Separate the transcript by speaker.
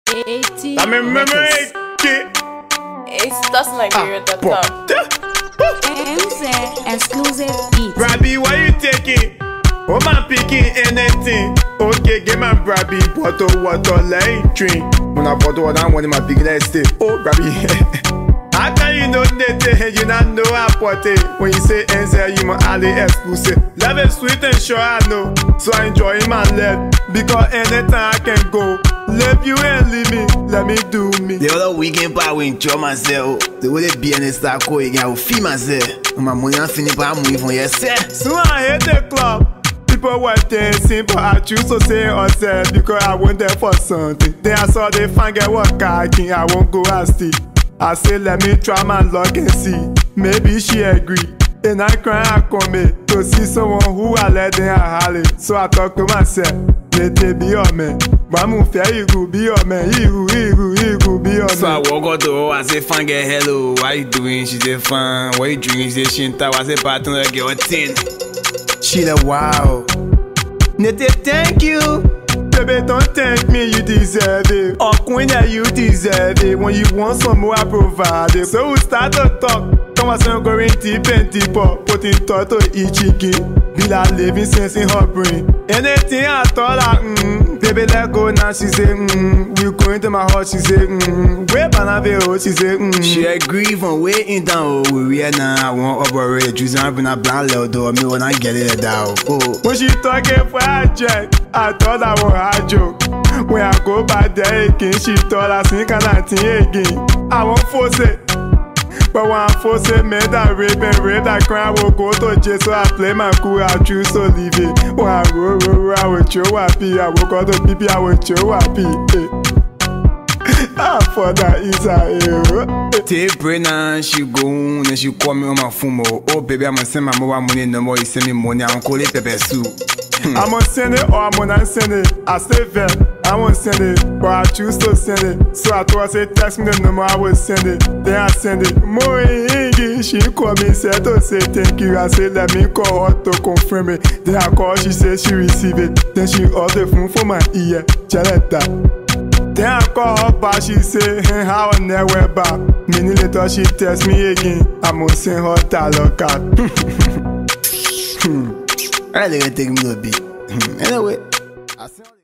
Speaker 1: I remember it.
Speaker 2: That's my favorite top.
Speaker 3: Exclusive beat.
Speaker 1: Brabby, why you taking? Oh, man, picking anything. Okay, give my Brabby bottle water like drink. When I bottle water, I'm one of my big legs. Oh, Brabby. How can you know that you not know I put it? When you say NZ, you my Ali exclusive. Love is sweet and sure I know. So I enjoy my life. Because anytime I can go. Leave you and leave me, let me do me.
Speaker 4: The other weekend, I will enjoy myself. The way they be in the start going, I will feel myself. My money I'm finna buy money from yourself.
Speaker 1: So I hate the club. People were dancing, but I choose to say myself because I went there for something. Then I saw the fine girl walk king, I won't go ask it. I said, let me try my luck and see. Maybe she agree. And I cry, I come to see someone who I let them holler. So I talk to myself, let it be your man. But I'm fair, you could be your man. You could be your man.
Speaker 4: So I walk out the hall, I say, fine girl, hello. What you doing? She said, fine. What you drinking? She said, Shinta. I said, partner, girl, 10. She said, wow. Nete, thank you.
Speaker 1: Baby, don't thank me, you deserve it. Oh, queen, yeah, you deserve it. When you want some more, I provide it. So we start to talk. Conversation going deep and deeper. Putting thought to each chicken. Be like living sense in her brain. Anything I thought like, baby, let go now. She say, we going to my heart. She say, where Banavero? She say,
Speaker 4: She agree from waiting down. We are now. I want operate. Juice and bring a blind little door. Me when I get it down. Oh.
Speaker 1: When she talking for a jet, I thought I was a joke. When I go back there again, she thought I think I again. I won't force it. But when I force it, man, that rape that crime will go to jail. So I play my cool, I choose to leave it. When I roll, I will show happy. I will go to PP, I will show happy. I for that is a hero.
Speaker 4: Take brain and she go on and she call me on my phone. Oh baby, I'm gonna send my mobile money no more. You send me money, I'm gonna call it pepper soup.
Speaker 1: I'm gonna send it or I'm gonna send it. I stay fair, I won't send it, but I choose to send it. So I thought I said text me the number, I will send it. Then I send it. More she call me, said to say thank you. I said let me call her to confirm it. Then I call, she said she receive it. Then she hold the phone for my ear. Chaletta. Then I call her back, she say, hey, how I never back. Minute later she text me again. I'm gonna send her dollar card.
Speaker 4: I think I take me a bit. Anyway, I